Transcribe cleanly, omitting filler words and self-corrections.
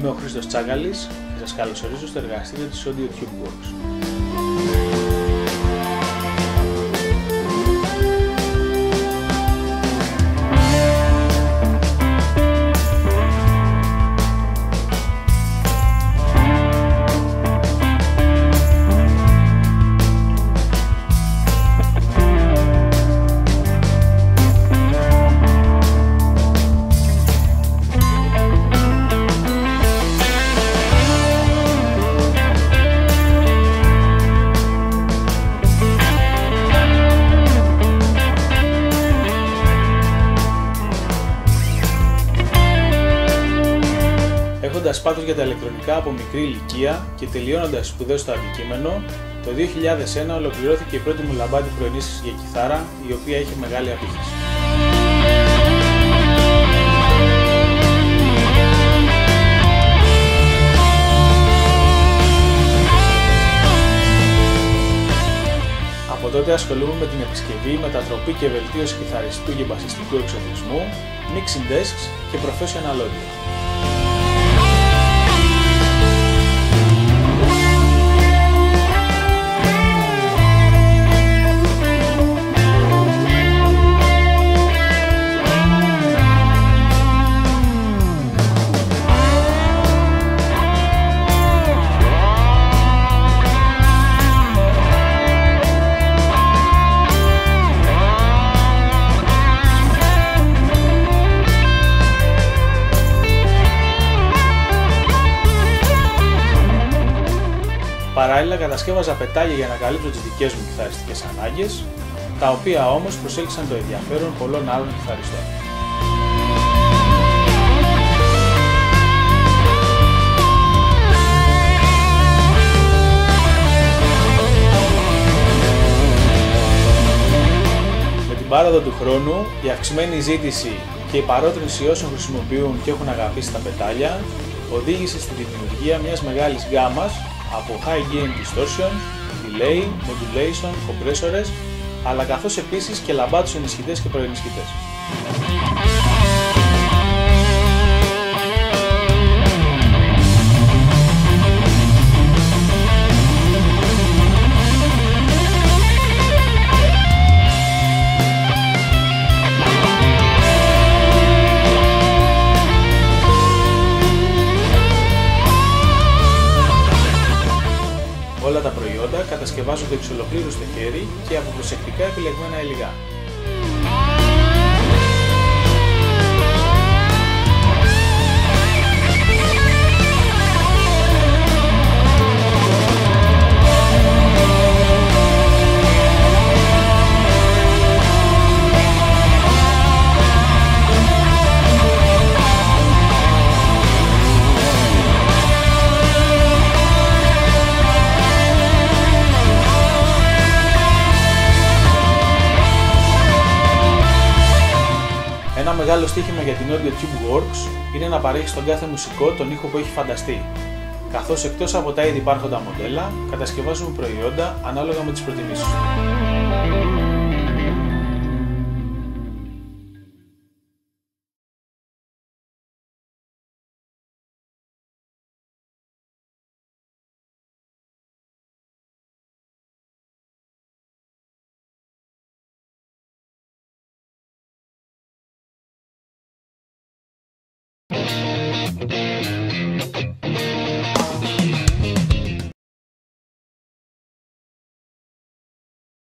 Είμαι ο Χρήστος Τσάγκαλης και σας καλωσορίζω στο εργαστήριο της Audio Tube Works. Έχοντας πάθος για τα ηλεκτρονικά από μικρή ηλικία και τελειώνοντας σπουδές στο αντικείμενο, το 2001 ολοκληρώθηκε η πρώτη μου λαμπάτη προενίσχυσης για κιθάρα, η οποία είχε μεγάλη απήχηση. Από τότε ασχολούμαι με την επισκευή, μετατροπή και βελτίωση κιθαριστικού και μπασιστικού εξοπλισμού, mixing desks και professional audio. Παράλληλα κατασκεύαζα πετάλια για να καλύψω τις δικές μου κιθαριστικές ανάγκες, τα οποία όμως προσέλκυσαν το ενδιαφέρον πολλών άλλων κιθαριστών. Με την πάροδο του χρόνου, η αυξημένη ζήτηση και η παρότρινση όσων χρησιμοποιούν και έχουν αγαπήσει τα πετάλια οδήγησε στη δημιουργία μιας μεγάλης γκάμας από high gain distortion, delay, modulation, compressors, αλλά καθώς επίσης και λαμπάτους ενισχυτές και προενισχυτές. Όλα τα προϊόντα κατασκευάζονται εξ ολοκλήρου στο χέρι και από προσεκτικά επιλεγμένα υλικά. Ένα μεγάλο στοίχημα για την Audio Tube Works είναι να παρέχει στον κάθε μουσικό τον ήχο που έχει φανταστεί, καθώς εκτός από τα ήδη υπάρχοντα μοντέλα, κατασκευάζουμε προϊόντα ανάλογα με τις προτιμήσεις του.